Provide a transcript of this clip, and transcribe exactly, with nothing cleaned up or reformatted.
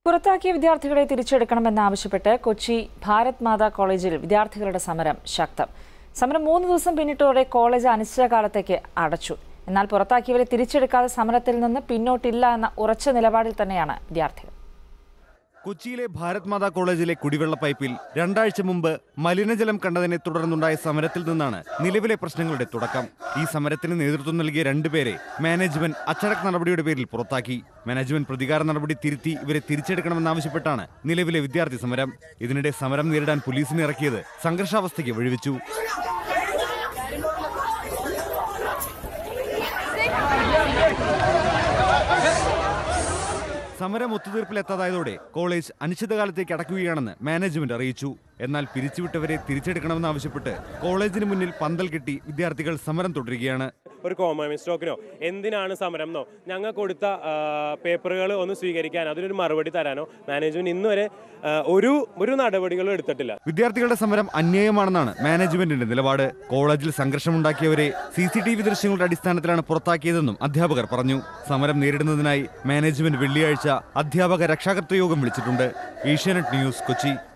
പുറത്താക്കിയ വിദ്യാർത്ഥികളെ തിരിച്ചെടുക്കണമെന്നാവശ്യപ്പെട്ട് കൊച്ചി ഭാരത് മാതാ കോളേജിൽ വിദ്യാർത്ഥികളുടെ സമരം ശക്തം. സമരം മൂന്ന് ദിവസം പിന്നിട്ടോടെ കോളേജ് അനിശ്ചിതകാലത്തേക്ക് അടച്ചു. എന്നാൽ പുറത്താക്കിയവരെ തിരിച്ചെടുക്കാതെ സമരത്തിൽ നിന്ന് പിന്നോട്ടില്ല എന്ന ഉറച്ച നിലപാടിൽ തന്നെയാണ് വിദ്യാർത്ഥികൾ. കൊച്ചിയിലെ ഭാരത് മാതാ കോളേജിലെ കുടിവെള്ള പൈപ്പിൽ രണ്ടാഴ്ച മുമ്പ് മലിനജലം കണ്ടതിനെ തുടർന്നുണ്ടായ സമരത്തിൽ നിന്നാണ് നിലവിലെ പ്രശ്നങ്ങളുടെ തുടക്കം. ഈ സമരത്തിന് നേതൃത്വം നൽകിയ രണ്ടുപേരെ മാനേജ്മെന്റ് അച്ചടക്ക നടപടിയുടെ പേരിൽ പുറത്താക്കി. മാനേജ്മെന്റ് പ്രതികാര നടപടി തിരുത്തി ഇവരെ തിരിച്ചെടുക്കണമെന്നാവശ്യപ്പെട്ടാണ് നിലവിലെ വിദ്യാർത്ഥി സമരം. ഇതിനിടെ സമരം നേരിടാൻ പോലീസിനെ ഇറക്കിയത് സംഘർഷാവസ്ഥയ്ക്ക് വഴിവെച്ചു. സമരം ഒത്തുതീർപ്പിലെത്താതായതോടെ കോളേജ് അനിശ്ചിതകാലത്തേക്ക് അടയ്ക്കുകയാണെന്ന് മാനേജ്മെന്റ് അറിയിച്ചു. എന്നാൽ പിരിച്ചുവിട്ടവരെ തിരിച്ചെടുക്കണമെന്നാവശ്യപ്പെട്ട് കോളേജിന് മുന്നിൽ പന്തൽ കെട്ടി വിദ്യാർത്ഥികൾ സമരം തുടരുകയാണ്. ഒരു കോമൺ സ്റ്റോക്കിനോ എന്തിനാണ് സമരം എന്നോ ഞങ്ങൾ കൊടുത്ത പേപ്പറുകൾ ഒന്ന് സ്വീകരിക്കാൻ അതിനൊരു മറുപടി തരാനോ മാനേജ്മെന്റ് ഇന്നുവരെ ഒരു ഒരു നടപടികളും എടുത്തിട്ടില്ല. വിദ്യാർത്ഥികളുടെ സമരം അന്യായമാണെന്നാണ് മാനേജ്മെന്റിന്റെ നിലപാട്. കോളേജിൽ സംഘർഷമുണ്ടാക്കിയവരെ സി സി ടി വി ദൃശ്യങ്ങളുടെ അടിസ്ഥാനത്തിലാണ് പുറത്താക്കിയതെന്നും അധ്യാപകർ പറഞ്ഞു. സമരം നേരിടുന്നതിനായി മാനേജ്മെന്റ് വെള്ളിയാഴ്ച അധ്യാപക രക്ഷാകർതൃ യോഗം വിളിച്ചിട്ടുണ്ട്. ഏഷ്യാനെറ്റ് ന്യൂസ്, കൊച്ചി.